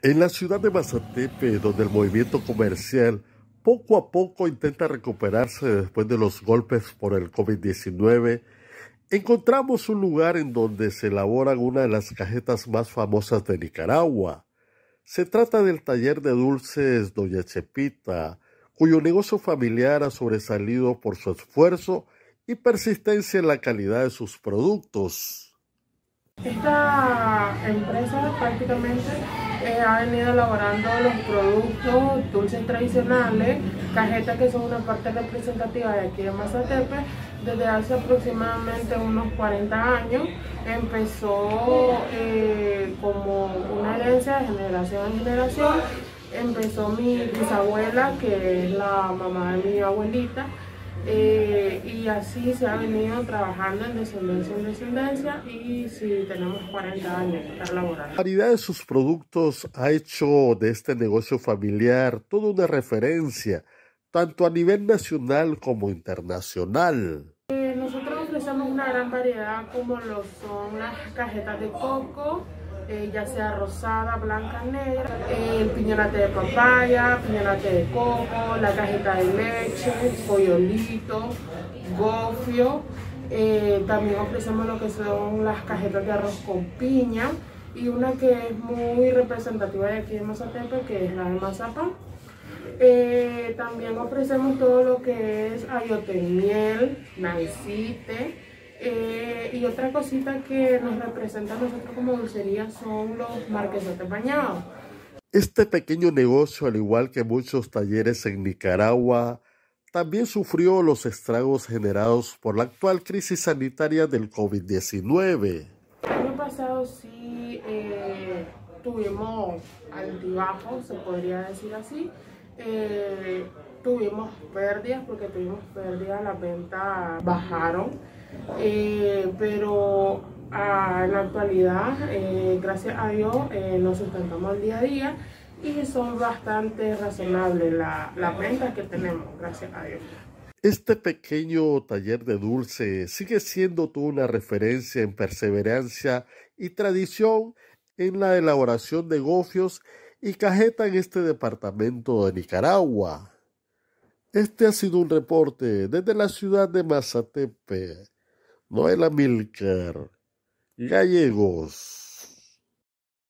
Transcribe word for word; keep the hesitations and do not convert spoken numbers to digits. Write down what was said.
En la ciudad de Mazatepe, donde el movimiento comercial poco a poco intenta recuperarse después de los golpes por el COVID diecinueve, encontramos un lugar en donde se elaboran una de las cajetas más famosas de Nicaragua. Se trata del taller de dulces Doña Chepita, cuyo negocio familiar ha sobresalido por su esfuerzo y persistencia en la calidad de sus productos. Esta empresa prácticamente eh, ha venido elaborando los productos dulces tradicionales, cajetas que son una parte representativa de aquí de Mazatepe, desde hace aproximadamente unos cuarenta años. Empezó eh, como una herencia de generación en generación. Empezó mi bisabuela, que es la mamá de mi abuelita. Eh, y así se ha venido trabajando en descendencia en descendencia y sí, tenemos cuarenta años de estar laborando. La variedad de sus productos ha hecho de este negocio familiar toda una referencia, tanto a nivel nacional como internacional. Eh, nosotros ofrecemos una gran variedad como lo son las cajetas de coco, eh, ya sea rosada, blanca, negra, eh, el piñonate de papaya, piñonate de coco, la cajeta de leche, pollolito, gofio. Eh, también ofrecemos lo que son las cajetas de arroz con piña y una que es muy representativa de aquí de Mazatepe, que es la de mazapán. Eh, también ofrecemos todo lo que es ayote miel, naicite, eh, y otra cosita que nos representa a nosotros como dulcería son los marquesotes bañados. Este pequeño negocio, al igual que muchos talleres en Nicaragua, también sufrió los estragos generados por la actual crisis sanitaria del COVID diecinueve. El año pasado sí eh, tuvimos altibajos, se podría decir así. Eh, tuvimos pérdidas porque tuvimos pérdidas, las ventas bajaron, eh, pero ah, en la actualidad, eh, gracias a Dios, eh, nos sustentamos al día a día y son bastante razonables las la ventas que tenemos, gracias a Dios. Este pequeño taller de dulce sigue siendo toda una referencia en perseverancia y tradición en la elaboración de gofios y cajeta en este departamento de Nicaragua. Este ha sido un reporte desde la ciudad de Mazatepe. Noel Amílcar Gallegos.